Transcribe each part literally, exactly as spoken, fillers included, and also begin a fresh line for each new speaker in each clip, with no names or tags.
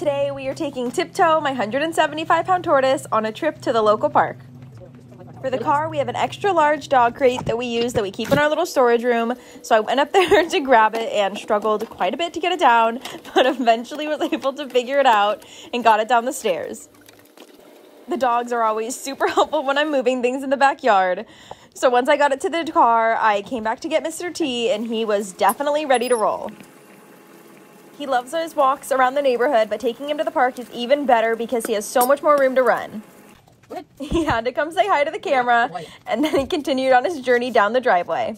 Today we are taking Tiptoe, my one hundred seventy-five pound tortoise, on a trip to the local park. For the car, we have an extra large dog crate that we use that we keep in our little storage room. So I went up there to grab it and struggled quite a bit to get it down, but eventually was able to figure it out and got it down the stairs. The dogs are always super helpful when I'm moving things in the backyard. So once I got it to the car, I came back to get Mister T, and he was definitely ready to roll. He loves his walks around the neighborhood, but taking him to the park is even better because he has so much more room to run. He had to come say hi to the camera, and then he continued on his journey down the driveway.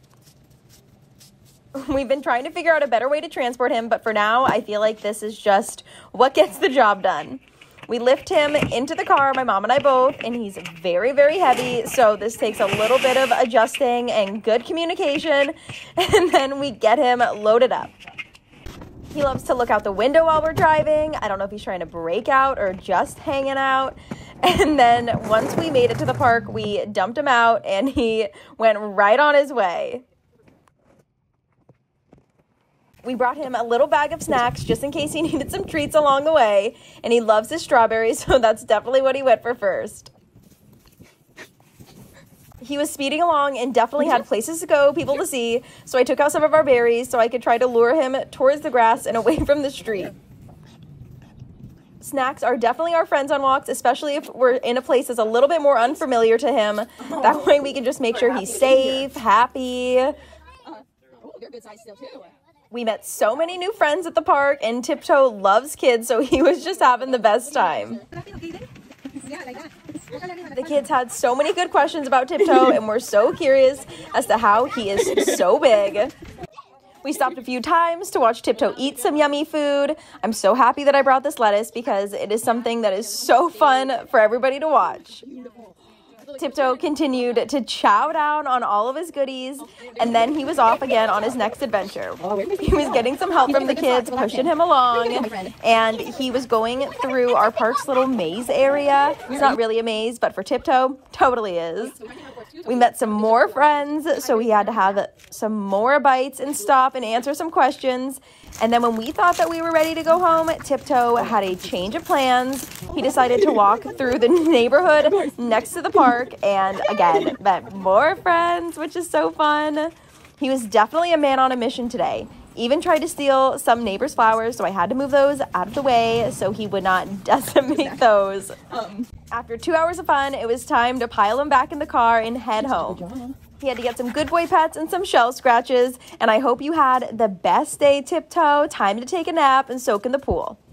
We've been trying to figure out a better way to transport him, but for now, I feel like this is just what gets the job done. We lift him into the car, my mom and I both, and he's very, very heavy, so this takes a little bit of adjusting and good communication, and then we get him loaded up. He loves to look out the window while we're driving. I don't know if he's trying to break out or just hanging out. And then once we made it to the park, we dumped him out and he went right on his way. We brought him a little bag of snacks just in case he needed some treats along the way. And he loves his strawberries, so that's definitely what he went for first. He was speeding along and definitely had places to go, people to see, so I took out some of our berries so I could try to lure him towards the grass and away from the street. Snacks are definitely our friends on walks, especially if we're in a place that's a little bit more unfamiliar to him. That way we can just make sure he's safe, happy. We met so many new friends at the park, and Tiptoe loves kids, so he was just having the best time. The kids had so many good questions about Tiptoe, and we're so curious as to how he is so big. We stopped a few times to watch Tiptoe eat some yummy food. I'm so happy that I brought this lettuce because it is something that is so fun for everybody to watch. Tiptoe continued to chow down on all of his goodies, and then he was off again on his next adventure. He was getting some help from the kids, pushing him along, and he was going through our park's little maze area. It's not really a maze, but for Tiptoe, totally is. We met some more friends, so we had to have some more bites and stop and answer some questions. And then when we thought that we were ready to go home, Tiptoe had a change of plans. He decided to walk through the neighborhood next to the park and, again, met more friends, which is so fun. He was definitely a man on a mission today. Even tried to steal some neighbors' flowers, so I had to move those out of the way so he would not decimate those. After two hours of fun, it was time to pile him back in the car and head home. He had to get some good boy pets and some shell scratches, and I hope you had the best day, Tiptoe. Time to take a nap and soak in the pool.